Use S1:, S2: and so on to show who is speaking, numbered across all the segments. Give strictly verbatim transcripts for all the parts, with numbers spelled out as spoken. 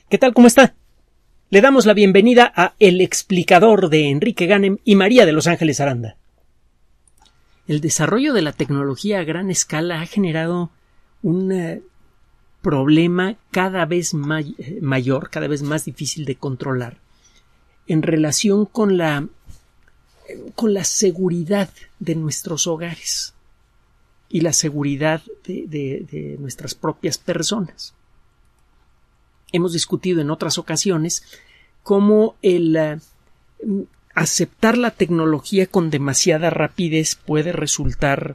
S1: ¿Qué tal? ¿Cómo está? Le damos la bienvenida a El Explicador de Enrique Ganem y María de Los Ángeles Aranda. El desarrollo de la tecnología a gran escala ha generado un uh, problema cada vez may- mayor, cada vez más difícil de controlar en relación con la, con la seguridad de nuestros hogares y la seguridad de, de, de nuestras propias personas. Hemos discutido en otras ocasiones cómo el uh, aceptar la tecnología con demasiada rapidez puede resultar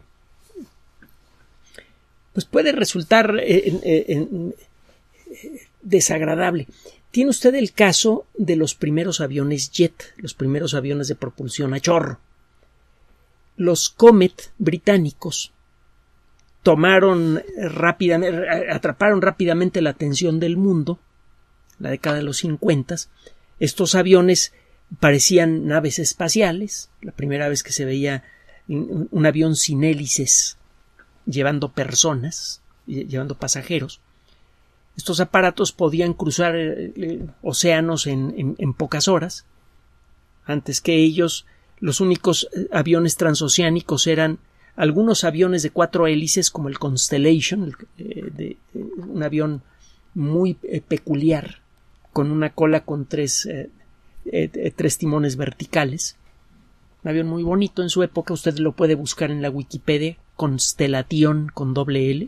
S1: pues puede resultar eh, eh, eh, desagradable. Tiene usted el caso de los primeros aviones jet, los primeros aviones de propulsión a chorro. Los Comet británicos tomaron rápidamente, atraparon rápidamente la atención del mundo, la década de los cincuenta. Estos aviones parecían naves espaciales, la primera vez que se veía un, un avión sin hélices llevando personas, llevando pasajeros. Estos aparatos podían cruzar eh, océanos en, en, en pocas horas. Antes que ellos, los únicos aviones transoceánicos eran algunos aviones de cuatro hélices como el Constellation, el, eh, de, eh, un avión muy eh, peculiar con una cola con tres, eh, eh, tres timones verticales. Un avión muy bonito en su época, usted lo puede buscar en la Wikipedia, Constellation con doble L.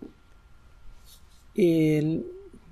S1: El...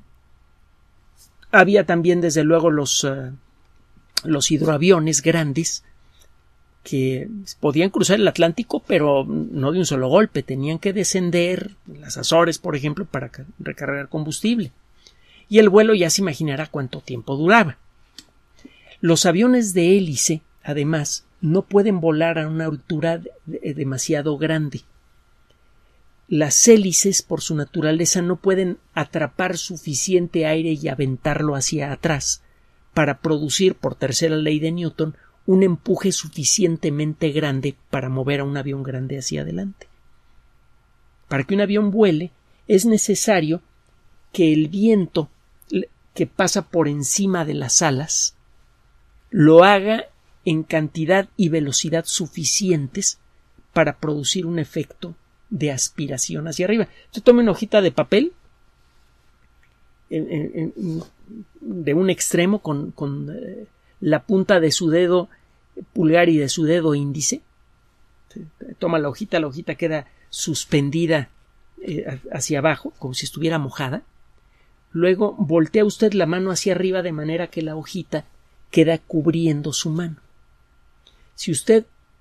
S1: Había también desde luego los, uh, los hidroaviones grandes que podían cruzar el Atlántico, pero no de un solo golpe, tenían que descender en las Azores, por ejemplo, para recargar combustible. Y el vuelo ya se imaginará cuánto tiempo duraba. Los aviones de hélice, además, no pueden volar a una altura de- demasiado grande. Las hélices, por su naturaleza, no pueden atrapar suficiente aire y aventarlo hacia atrás para producir, por tercera ley de Newton, un empuje suficientemente grande para mover a un avión grande hacia adelante. Para que un avión vuele, es necesario que el viento que pasa por encima de las alas lo haga en cantidad y velocidad suficientes para producir un efecto de aspiración hacia arriba. Usted tome una hojita de papel en, en, en, de un extremo con, con eh, la punta de su dedo pulgar y de su dedo índice. Toma la hojita, la hojita queda suspendida eh, hacia abajo, como si estuviera mojada. Luego voltea usted la mano hacia arriba de manera que la hojita queda cubriendo su mano. Si usted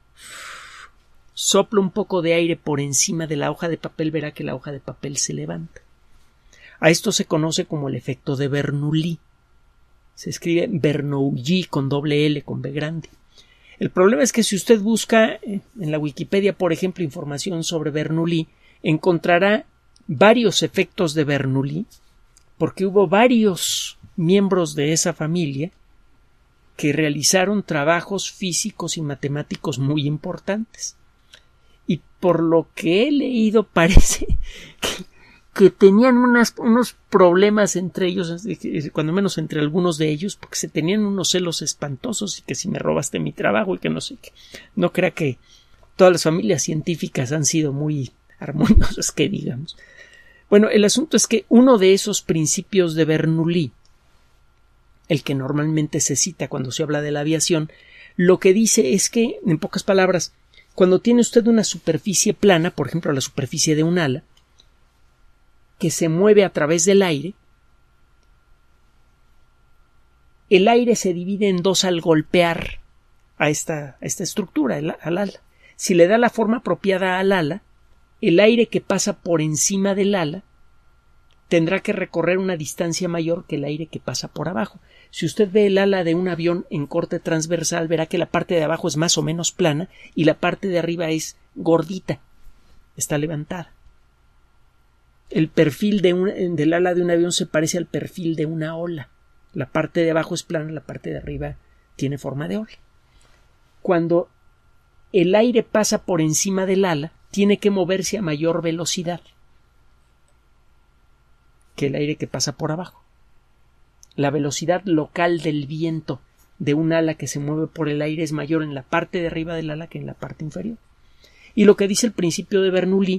S1: sopla un poco de aire por encima de la hoja de papel, verá que la hoja de papel se levanta. A esto se conoce como el efecto de Bernoulli. Se escribe Bernoulli con doble L, con B grande. El problema es que si usted busca en la Wikipedia, por ejemplo, información sobre Bernoulli, encontrará varios efectos de Bernoulli, porque hubo varios miembros de esa familia que realizaron trabajos físicos y matemáticos muy importantes. Y por lo que he leído parece que, que tenían unas, unos problemas entre ellos, cuando menos entre algunos de ellos, porque se tenían unos celos espantosos y que si me robaste mi trabajo y que no sé qué. No crea que todas las familias científicas han sido muy armoniosas, que digamos. Bueno, el asunto es que uno de esos principios de Bernoulli, el que normalmente se cita cuando se habla de la aviación, lo que dice es que, en pocas palabras, cuando tiene usted una superficie plana, por ejemplo la superficie de un ala, que se mueve a través del aire, el aire se divide en dos al golpear a esta, a esta estructura, al ala. Si le da la forma apropiada al ala, el aire que pasa por encima del ala tendrá que recorrer una distancia mayor que el aire que pasa por abajo. Si usted ve el ala de un avión en corte transversal, verá que la parte de abajo es más o menos plana y la parte de arriba es gordita, está levantada. El perfil de un, del ala de un avión se parece al perfil de una ola. La parte de abajo es plana, la parte de arriba tiene forma de ola. Cuando el aire pasa por encima del ala, tiene que moverse a mayor velocidad que el aire que pasa por abajo. la velocidad local del viento de un ala que se mueve por el aire es mayor en la parte de arriba del ala que en la parte inferior. Y lo que dice el principio de Bernoulli,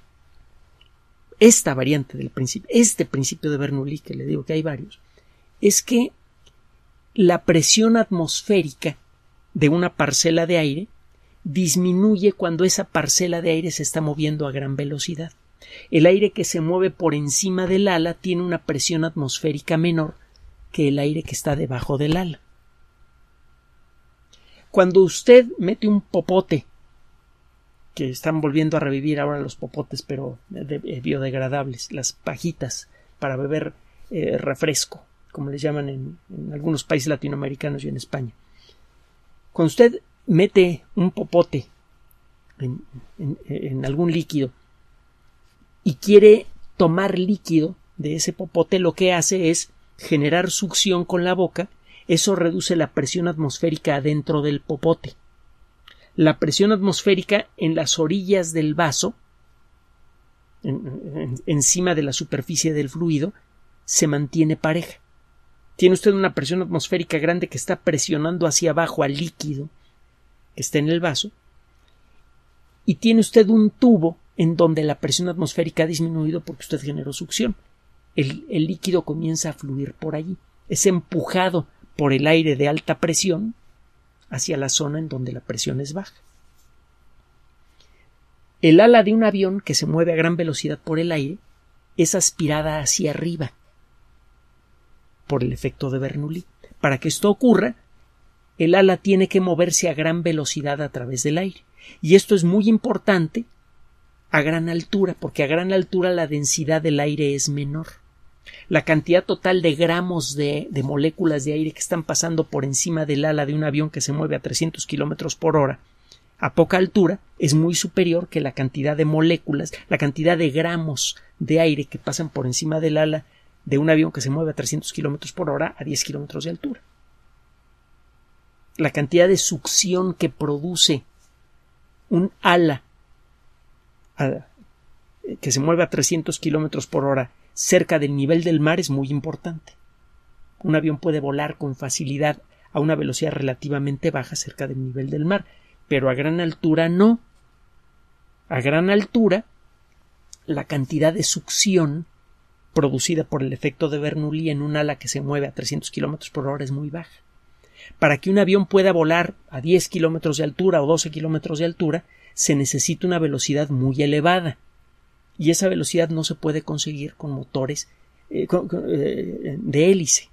S1: esta variante del principio, este principio de Bernoulli, que le digo que hay varios, es que la presión atmosférica de una parcela de aire disminuye cuando esa parcela de aire se está moviendo a gran velocidad. El aire que se mueve por encima del ala tiene una presión atmosférica menor que el aire que está debajo del ala. Cuando usted mete un popote, que están volviendo a revivir ahora los popotes, pero de, de, biodegradables, las pajitas para beber eh, refresco, como les llaman en, en algunos países latinoamericanos y en España. Cuando usted mete un popote en, en, en algún líquido y quiere tomar líquido de ese popote, lo que hace es generar succión con la boca. Eso reduce la presión atmosférica adentro del popote. La presión atmosférica en las orillas del vaso, en, en, encima de la superficie del fluido, se mantiene pareja. Tiene usted una presión atmosférica grande que está presionando hacia abajo al líquido que está en el vaso, y tiene usted un tubo en donde la presión atmosférica ha disminuido porque usted generó succión. El, el líquido comienza a fluir por allí. Es empujado por el aire de alta presión hacia la zona en donde la presión es baja. El ala de un avión que se mueve a gran velocidad por el aire es aspirada hacia arriba por el efecto de Bernoulli. Para que esto ocurra, el ala tiene que moverse a gran velocidad a través del aire. Y esto es muy importante a gran altura, porque a gran altura la densidad del aire es menor. La cantidad total de gramos de, de moléculas de aire que están pasando por encima del ala de un avión que se mueve a trescientos kilómetros por hora a poca altura es muy superior que la cantidad de moléculas, la cantidad de gramos de aire que pasan por encima del ala de un avión que se mueve a trescientos kilómetros por hora a diez kilómetros de altura. La cantidad de succión que produce un ala a, que se mueve a trescientos kilómetros por hora cerca del nivel del mar es muy importante. Un avión puede volar con facilidad a una velocidad relativamente baja cerca del nivel del mar, pero a gran altura no. A gran altura, la cantidad de succión producida por el efecto de Bernoulli en un ala que se mueve a trescientos kilómetros por hora es muy baja. Para que un avión pueda volar a diez kilómetros de altura o doce kilómetros de altura, se necesita una velocidad muy elevada. Y esa velocidad no se puede conseguir con motores eh, con, con, eh, de hélice.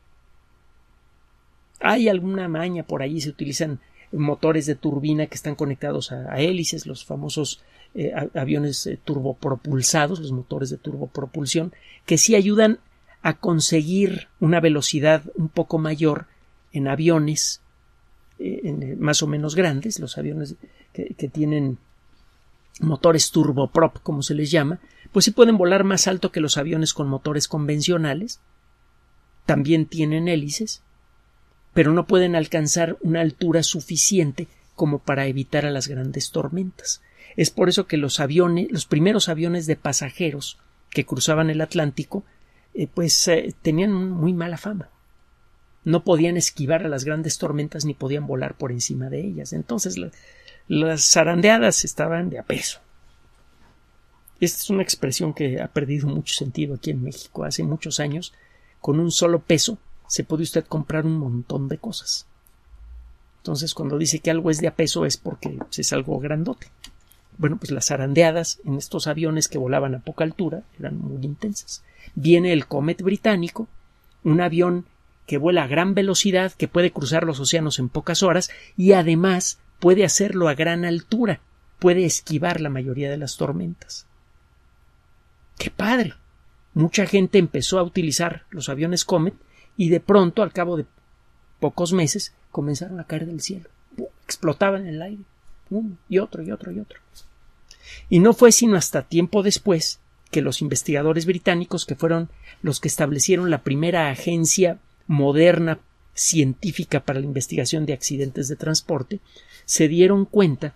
S1: Hay alguna maña por allí, se utilizan motores de turbina que están conectados a, a hélices, los famosos eh, a, aviones eh, turbopropulsados, los motores de turbopropulsión, que sí ayudan a conseguir una velocidad un poco mayor en aviones eh, en, más o menos grandes, los aviones que, que tienen motores turboprop, como se les llama, pues sí pueden volar más alto que los aviones con motores convencionales, también tienen hélices, pero no pueden alcanzar una altura suficiente como para evitar a las grandes tormentas. Es por eso que los aviones, los primeros aviones de pasajeros que cruzaban el Atlántico, eh, pues eh, tenían muy mala fama. No podían esquivar a las grandes tormentas ni podían volar por encima de ellas. Entonces la, las zarandeadas estaban de a peso. Esta es una expresión que ha perdido mucho sentido aquí en México. Hace muchos años, con un solo peso, se puede usted comprar un montón de cosas. Entonces, cuando dice que algo es de a peso es porque pues, es algo grandote. Bueno, pues las zarandeadas en estos aviones que volaban a poca altura eran muy intensas. Viene el Comet británico, un avión que vuela a gran velocidad, que puede cruzar los océanos en pocas horas y además puede hacerlo a gran altura, puede esquivar la mayoría de las tormentas. ¡Qué padre! Mucha gente empezó a utilizar los aviones Comet y de pronto, al cabo de pocos meses, comenzaron a caer del cielo. Explotaban en el aire. Uno y otro y otro y otro. Y no fue sino hasta tiempo después que los investigadores británicos, que fueron los que establecieron la primera agencia moderna científica para la investigación de accidentes de transporte, se dieron cuenta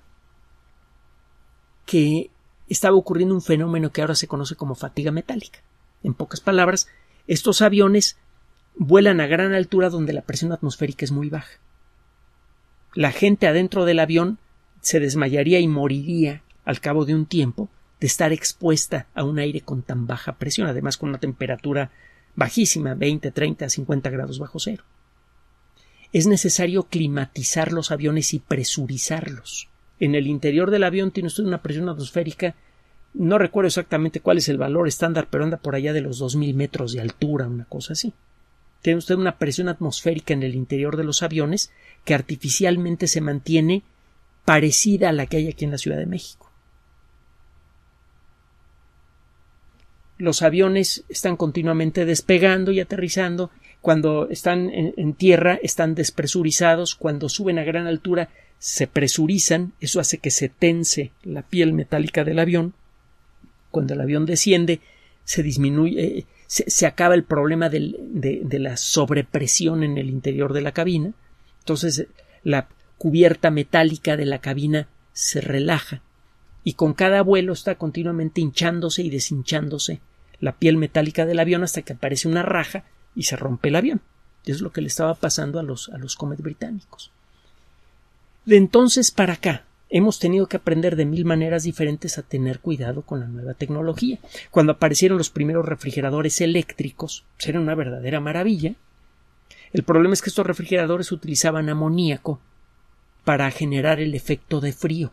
S1: que estaba ocurriendo un fenómeno que ahora se conoce como fatiga metálica. En pocas palabras, estos aviones vuelan a gran altura donde la presión atmosférica es muy baja. La gente adentro del avión se desmayaría y moriría al cabo de un tiempo de estar expuesta a un aire con tan baja presión, además con una temperatura bajísima, veinte, treinta, cincuenta grados bajo cero. Es necesario climatizar los aviones y presurizarlos. En el interior del avión tiene usted una presión atmosférica, no recuerdo exactamente cuál es el valor estándar, pero anda por allá de los dos mil metros de altura, una cosa así. Tiene usted una presión atmosférica en el interior de los aviones que artificialmente se mantiene parecida a la que hay aquí en la Ciudad de México. Los aviones están continuamente despegando y aterrizando. Cuando están en, en tierra están despresurizados. Cuando suben a gran altura se presurizan. Eso hace que se tense la piel metálica del avión. Cuando el avión desciende se disminuye, eh, se, se acaba el problema del, de, de la sobrepresión en el interior de la cabina. Entonces la cubierta metálica de la cabina se relaja. Y con cada vuelo está continuamente hinchándose y deshinchándose la piel metálica del avión hasta que aparece una raja y se rompe el avión. Eso es lo que le estaba pasando a los, a los Comet británicos. De entonces para acá hemos tenido que aprender de mil maneras diferentes a tener cuidado con la nueva tecnología. Cuando aparecieron los primeros refrigeradores eléctricos, pues era una verdadera maravilla. El problema es que estos refrigeradores utilizaban amoníaco para generar el efecto de frío.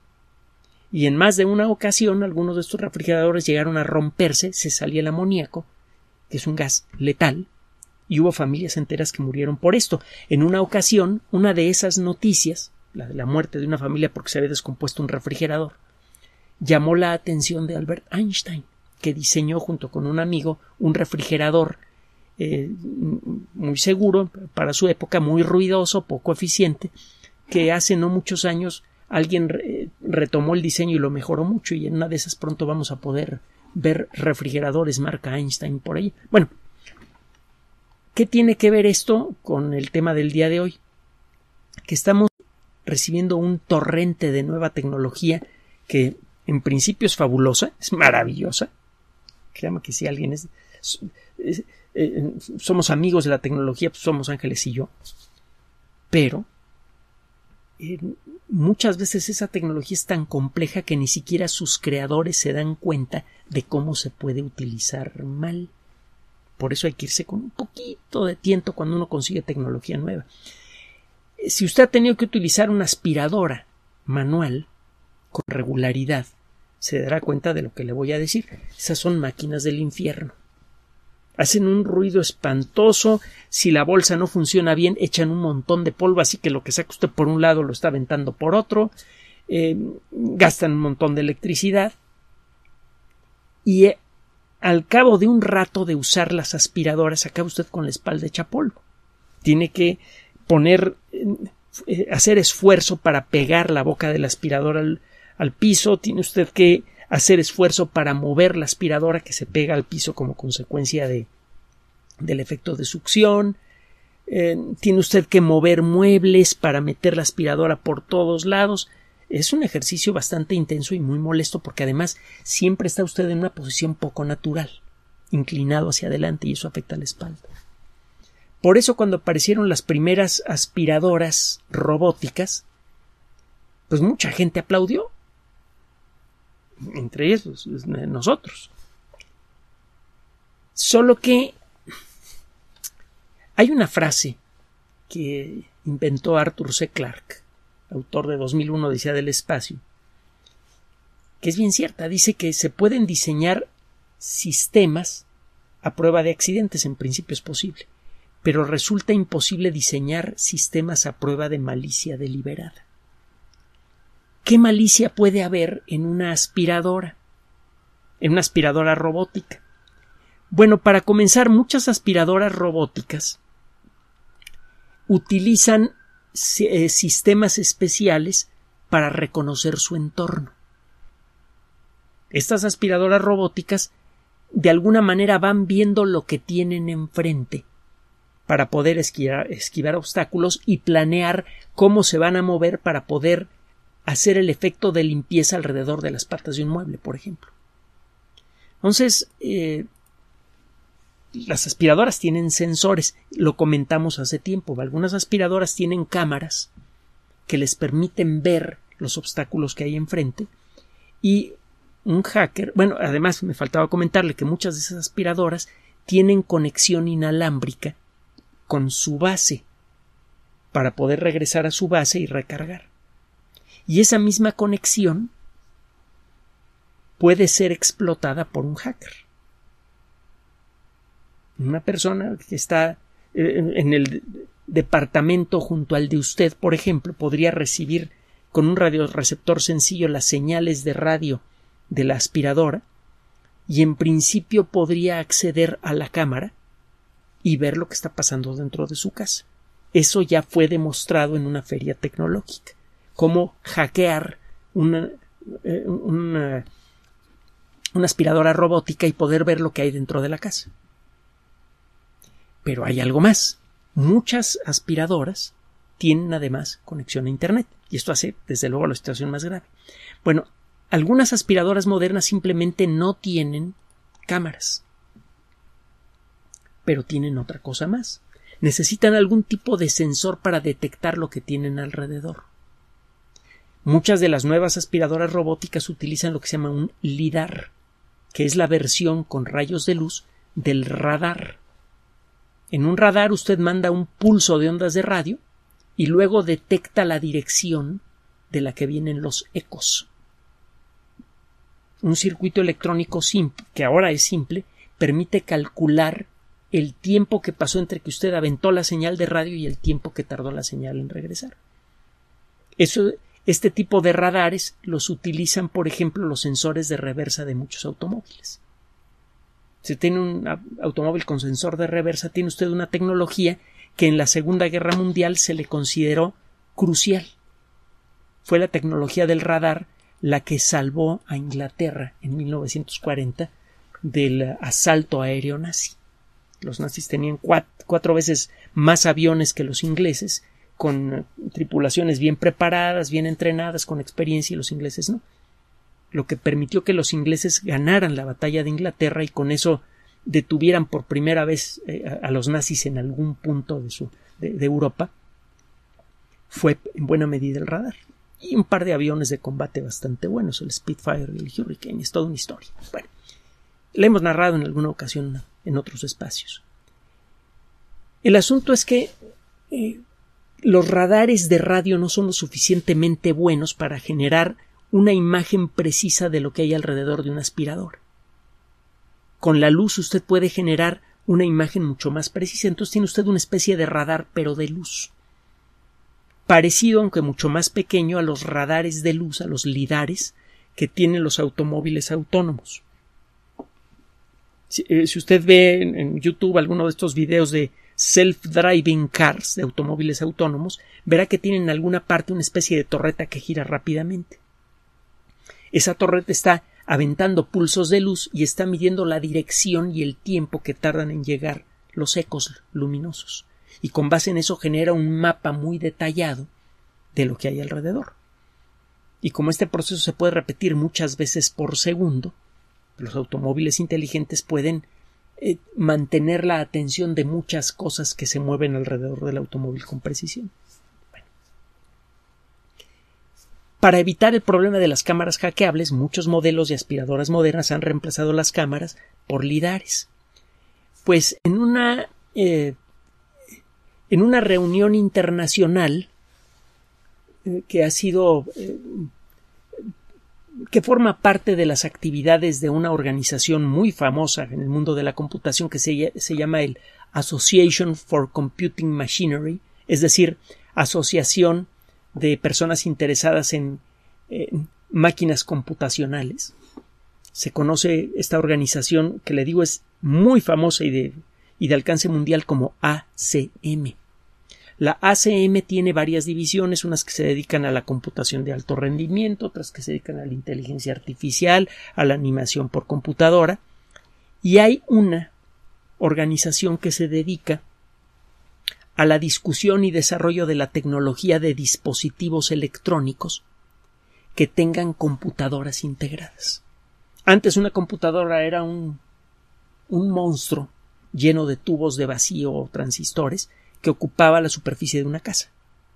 S1: Y en más de una ocasión algunos de estos refrigeradores llegaron a romperse, se salía el amoníaco, que es un gas letal, y hubo familias enteras que murieron por esto. En una ocasión, una de esas noticias, la de la muerte de una familia porque se había descompuesto un refrigerador, llamó la atención de Albert Einstein, que diseñó junto con un amigo un refrigerador eh, muy seguro para su época, muy ruidoso, poco eficiente, que hace no muchos años alguien re retomó el diseño y lo mejoró mucho, y en una de esas pronto vamos a poder ver refrigeradores marca Einstein por ahí. Bueno, ¿qué tiene que ver esto con el tema del día de hoy? Que estamos recibiendo un torrente de nueva tecnología que en principio es fabulosa, es maravillosa. Créame que si alguien es, es, es eh, somos amigos de la tecnología, pues somos Ángeles y yo. Pero Eh, muchas veces esa tecnología es tan compleja que ni siquiera sus creadores se dan cuenta de cómo se puede utilizar mal. Por eso hay que irse con un poquito de tiento cuando uno consigue tecnología nueva. Si usted ha tenido que utilizar una aspiradora manual con regularidad, se dará cuenta de lo que le voy a decir. Esas son máquinas del infierno. Hacen un ruido espantoso. Si la bolsa no funciona bien, echan un montón de polvo, así que lo que saca usted por un lado lo está aventando por otro. Eh, gastan un montón de electricidad. Y eh, al cabo de un rato de usar las aspiradoras, acaba usted con la espalda hecha polvo. Tiene que poner, eh, hacer esfuerzo para pegar la boca de la aspiradora al, al piso. Tiene usted que hacer esfuerzo para mover la aspiradora que se pega al piso como consecuencia de, del efecto de succión. Eh, tiene usted que mover muebles para meter la aspiradora por todos lados. Es un ejercicio bastante intenso y muy molesto porque además siempre está usted en una posición poco natural, inclinado hacia adelante, y eso afecta a la espalda. Por eso cuando aparecieron las primeras aspiradoras robóticas, pues mucha gente aplaudió. Entre ellos nosotros. Solo que hay una frase que inventó Arthur C. Clarke, autor de dos mil uno Odisea del espacio, que es bien cierta. Dice que se pueden diseñar sistemas a prueba de accidentes. En principio es posible, pero resulta imposible diseñar sistemas a prueba de malicia deliberada. ¿Qué malicia puede haber en una aspiradora? En una aspiradora robótica. Bueno, para comenzar, muchas aspiradoras robóticas utilizan eh, sistemas especiales para reconocer su entorno. Estas aspiradoras robóticas de alguna manera van viendo lo que tienen enfrente para poder esquivar, esquivar obstáculos y planear cómo se van a mover para poder hacer el efecto de limpieza alrededor de las patas de un mueble, por ejemplo. Entonces, eh, las aspiradoras tienen sensores, lo comentamos hace tiempo. Algunas aspiradoras tienen cámaras que les permiten ver los obstáculos que hay enfrente, y un hacker, bueno, además me faltaba comentarle que muchas de esas aspiradoras tienen conexión inalámbrica con su base para poder regresar a su base y recargar. Y esa misma conexión puede ser explotada por un hacker. Una persona que está en el departamento junto al de usted, por ejemplo, podría recibir con un radioreceptor sencillo las señales de radio de la aspiradora y en principio podría acceder a la cámara y ver lo que está pasando dentro de su casa. Eso ya fue demostrado en una feria tecnológica. Cómo hackear una, una, una aspiradora robótica y poder ver lo que hay dentro de la casa. Pero hay algo más. Muchas aspiradoras tienen además conexión a Internet. Y esto hace, desde luego, la situación más grave. Bueno, algunas aspiradoras modernas simplemente no tienen cámaras. Pero tienen otra cosa más. Necesitan algún tipo de sensor para detectar lo que tienen alrededor. Muchas de las nuevas aspiradoras robóticas utilizan lo que se llama un lidar, que es la versión con rayos de luz del radar. En un radar usted manda un pulso de ondas de radio y luego detecta la dirección de la que vienen los ecos. Un circuito electrónico simple, que ahora es simple, permite calcular el tiempo que pasó entre que usted aventó la señal de radio y el tiempo que tardó la señal en regresar. Eso, este tipo de radares los utilizan, por ejemplo, los sensores de reversa de muchos automóviles. Si tiene un automóvil con sensor de reversa, tiene usted una tecnología que en la Segunda Guerra Mundial se le consideró crucial. Fue la tecnología del radar la que salvó a Inglaterra en mil novecientos cuarenta del asalto aéreo nazi. Los nazis tenían cuatro, cuatro veces más aviones que los ingleses, con tripulaciones bien preparadas, bien entrenadas, con experiencia, y los ingleses no. Lo que permitió que los ingleses ganaran la batalla de Inglaterra y con eso detuvieran por primera vez eh, a, a los nazis en algún punto de, su, de, de Europa, fue en buena medida el radar. Y un par de aviones de combate bastante buenos, el Spitfire y el Hurricane. Es toda una historia. Bueno, la hemos narrado en alguna ocasión en otros espacios. El asunto es que eh, los radares de radio no son lo suficientemente buenos para generar una imagen precisa de lo que hay alrededor de un aspirador. Con la luz usted puede generar una imagen mucho más precisa. Entonces tiene usted una especie de radar, pero de luz. Parecido, aunque mucho más pequeño, a los radares de luz, a los lidares que tienen los automóviles autónomos. Si, eh, si usted ve en, en YouTube alguno de estos videos de self-driving cars, de automóviles autónomos, verá que tienen en alguna parte una especie de torreta que gira rápidamente. Esa torreta está aventando pulsos de luz y está midiendo la dirección y el tiempo que tardan en llegar los ecos luminosos. Y con base en eso genera un mapa muy detallado de lo que hay alrededor. Y como este proceso se puede repetir muchas veces por segundo, los automóviles inteligentes pueden eh, mantener la atención de muchas cosas que se mueven alrededor del automóvil con precisión. Bueno. Para evitar el problema de las cámaras hackeables, muchos modelos de aspiradoras modernas han reemplazado las cámaras por lidares. Pues en una eh, en una reunión internacional eh, que ha sido eh, que forma parte de las actividades de una organización muy famosa en el mundo de la computación que se, se llama el Association for Computing Machinery, es decir, Asociación de Personas Interesadas en, en Máquinas Computacionales. Se conoce esta organización, que le digo es muy famosa y de, y de alcance mundial, como A C M. La A C M tiene varias divisiones, unas que se dedican a la computación de alto rendimiento, otras que se dedican a la inteligencia artificial, a la animación por computadora, y hay una organización que se dedica a la discusión y desarrollo de la tecnología de dispositivos electrónicos que tengan computadoras integradas. Antes una computadora era un, un monstruo lleno de tubos de vacío o transistores que ocupaba la superficie de una casa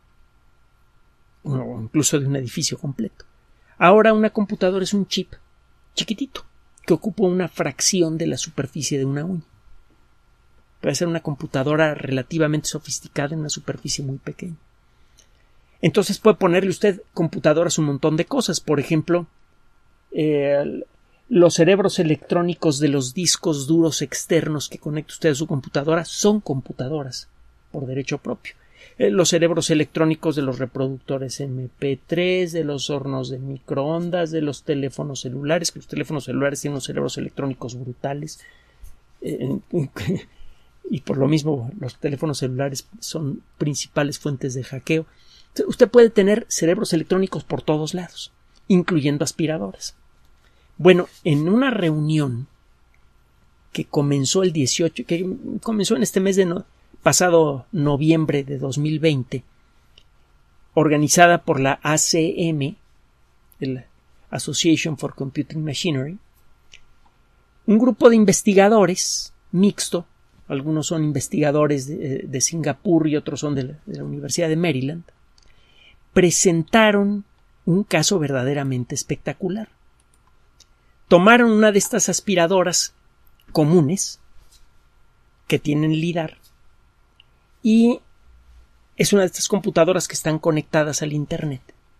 S1: o incluso de un edificio completo. Ahora una computadora es un chip chiquitito que ocupa una fracción de la superficie de una uña. Puede ser una computadora relativamente sofisticada en una superficie muy pequeña. Entonces puede ponerle usted computadoras un montón de cosas. Por ejemplo, eh, los cerebros electrónicos de los discos duros externos que conecta usted a su computadora son computadoras por derecho propio. Eh, los cerebros electrónicos de los reproductores eme pe tres, de los hornos de microondas, de los teléfonos celulares, que los teléfonos celulares tienen unos cerebros electrónicos brutales. Eh, y por lo mismo los teléfonos celulares son principales fuentes de hackeo. Usted puede tener cerebros electrónicos por todos lados, incluyendo aspiradoras. Bueno, en una reunión que comenzó el dieciocho, que comenzó en este mes de no, pasado noviembre de dos mil veinte, organizada por la A C M, el Association for Computing Machinery, un grupo de investigadores mixto, algunos son investigadores de, de Singapur y otros son de la, de la Universidad de Maryland, presentaron un caso verdaderamente espectacular. Tomaron una de estas aspiradoras comunes que tienen lidar y es una de estas computadoras que están conectadas al Internet.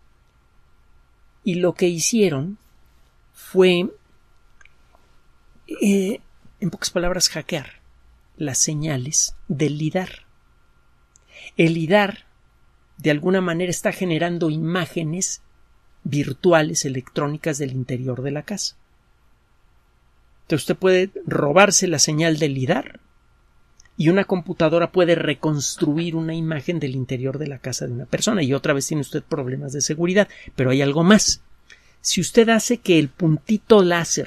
S1: Y lo que hicieron fue, eh, en pocas palabras, hackear las señales del lidar. El lidar, de alguna manera, está generando imágenes virtuales electrónicas del interior de la casa. Entonces usted puede robarse la señal del lidar y una computadora puede reconstruir una imagen del interior de la casa de una persona. Y otra vez tiene usted problemas de seguridad. Pero hay algo más. Si usted hace que el puntito láser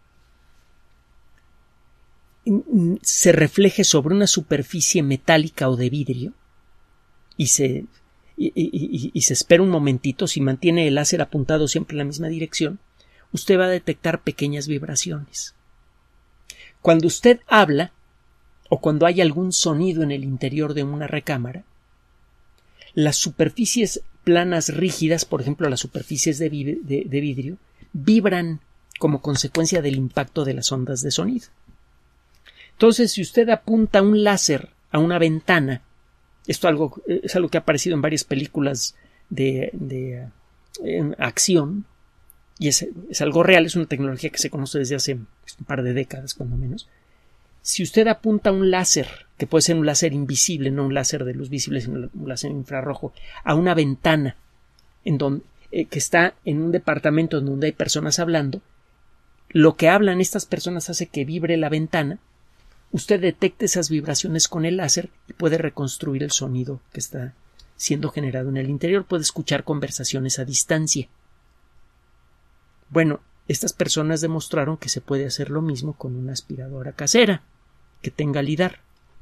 S1: se refleje sobre una superficie metálica o de vidrio y se, y, y, y, y se espera un momentito, si mantiene el láser apuntado siempre en la misma dirección, usted va a detectar pequeñas vibraciones. Cuando usted habla o cuando hay algún sonido en el interior de una recámara, las superficies planas rígidas, por ejemplo las superficies de, vi- de, de vidrio, vibran como consecuencia del impacto de las ondas de sonido. Entonces, si usted apunta un láser a una ventana, esto algo, es algo que ha aparecido en varias películas de, de eh, acción, y es, es algo real, es una tecnología que se conoce desde hace un par de décadas, cuando menos. Si usted apunta un láser, que puede ser un láser invisible, no un láser de luz visible, sino un láser infrarrojo, a una ventana en donde, eh, que está en un departamento en donde hay personas hablando, lo que hablan estas personas hace que vibre la ventana. Usted detecta esas vibraciones con el láser y puede reconstruir el sonido que está siendo generado en el interior. Puede escuchar conversaciones a distancia. Bueno, estas personas demostraron que se puede hacer lo mismo con una aspiradora casera que tenga lidar.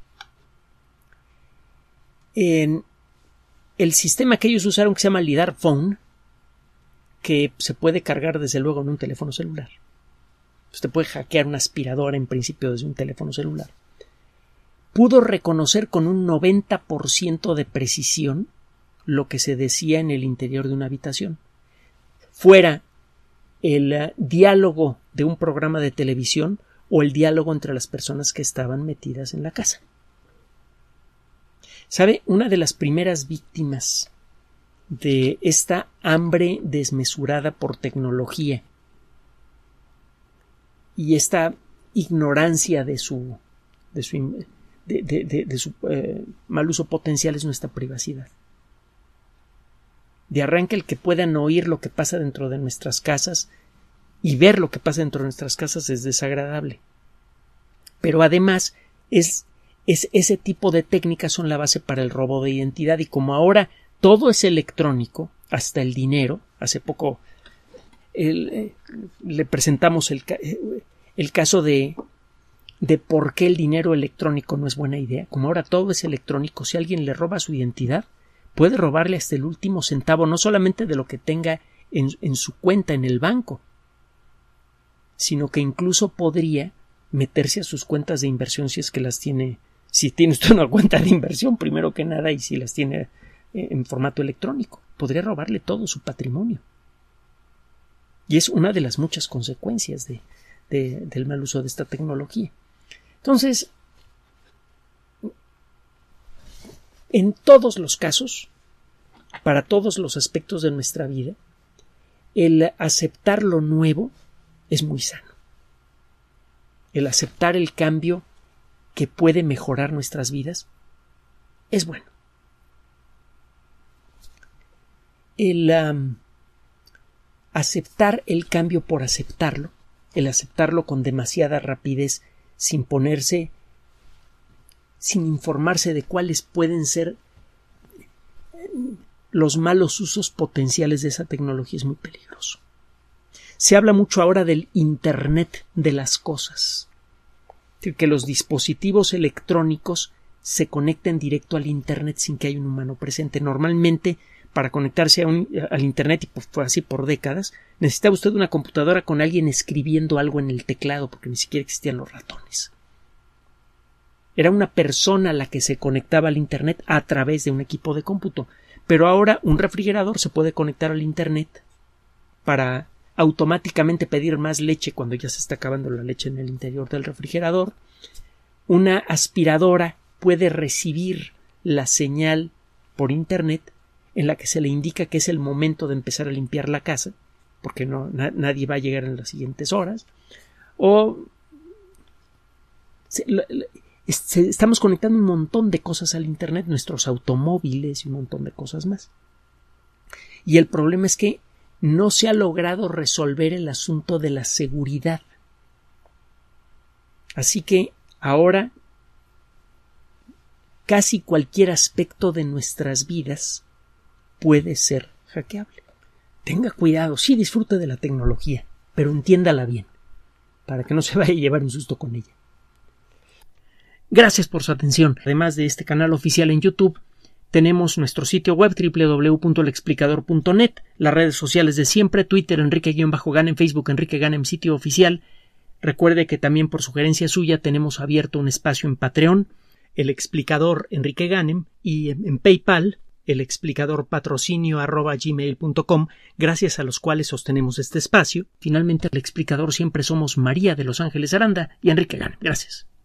S1: En el sistema que ellos usaron, que se llama lidar phone, que se puede cargar desde luego en un teléfono celular. Usted puede hackear una aspiradora en principio desde un teléfono celular. Pudo reconocer con un noventa por ciento de precisión lo que se decía en el interior de una habitación. Fuera el uh, diálogo de un programa de televisión o el diálogo entre las personas que estaban metidas en la casa. ¿Sabe? Una de las primeras víctimas de esta hambre desmesurada por tecnología y esta ignorancia de su de su, de, de, de, de su eh, mal uso potencial es nuestra privacidad. De arranque, el que puedan oír lo que pasa dentro de nuestras casas y ver lo que pasa dentro de nuestras casas es desagradable. Pero además es, es ese tipo de técnicas son la base para el robo de identidad, y como ahora todo es electrónico, hasta el dinero. Hace poco el, eh, le presentamos el, el caso de, de por qué el dinero electrónico no es buena idea. Como ahora todo es electrónico, si alguien le roba su identidad, puede robarle hasta el último centavo, no solamente de lo que tenga en, en su cuenta en el banco, sino que incluso podría meterse a sus cuentas de inversión si es que las tiene, si tiene usted una cuenta de inversión primero que nada y si las tiene en formato electrónico. Podría robarle todo su patrimonio. Y es una de las muchas consecuencias de, de, del mal uso de esta tecnología. Entonces, en todos los casos, para todos los aspectos de nuestra vida, el aceptar lo nuevo es muy sano. El aceptar el cambio que puede mejorar nuestras vidas es bueno. El um, aceptar el cambio por aceptarlo, el aceptarlo con demasiada rapidez, sin ponerse, sin informarse de cuáles pueden ser los malos usos potenciales de esa tecnología, es muy peligroso. Se habla mucho ahora del Internet de las cosas, que los dispositivos electrónicos se conecten directo al Internet sin que haya un humano presente. Normalmente, para conectarse a un, al Internet, y fue así por décadas, necesitaba usted una computadora con alguien escribiendo algo en el teclado, porque ni siquiera existían los ratones. Era una persona la que se conectaba al Internet a través de un equipo de cómputo. Pero ahora un refrigerador se puede conectar al Internet para automáticamente pedir más leche cuando ya se está acabando la leche en el interior del refrigerador. Una aspiradora puede recibir la señal por Internet en la que se le indica que es el momento de empezar a limpiar la casa, porque no, na, nadie va a llegar en las siguientes horas. O se, la, la, se, estamos conectando un montón de cosas al Internet, nuestros automóviles y un montón de cosas más. Y el problema es que no se ha logrado resolver el asunto de la seguridad. Así que ahora casi cualquier aspecto de nuestras vidas puede ser hackeable. Tenga cuidado, sí disfrute de la tecnología, pero entiéndala bien, para que no se vaya a llevar un susto con ella. Gracias por su atención. Además de este canal oficial en YouTube, tenemos nuestro sitio web doble u doble u doble u punto el explicador punto net, las redes sociales de siempre, Twitter Enrique-Ganem, Facebook Enrique Ganem, sitio oficial. Recuerde que también por sugerencia suya tenemos abierto un espacio en Patreon, el explicador Enrique Ganem, y en PayPal, el explicador patrocinio arroba gmail punto com, gracias a los cuales sostenemos este espacio. Finalmente, el explicador siempre somos María de Los Ángeles Aranda y Enrique Ganem. Gracias.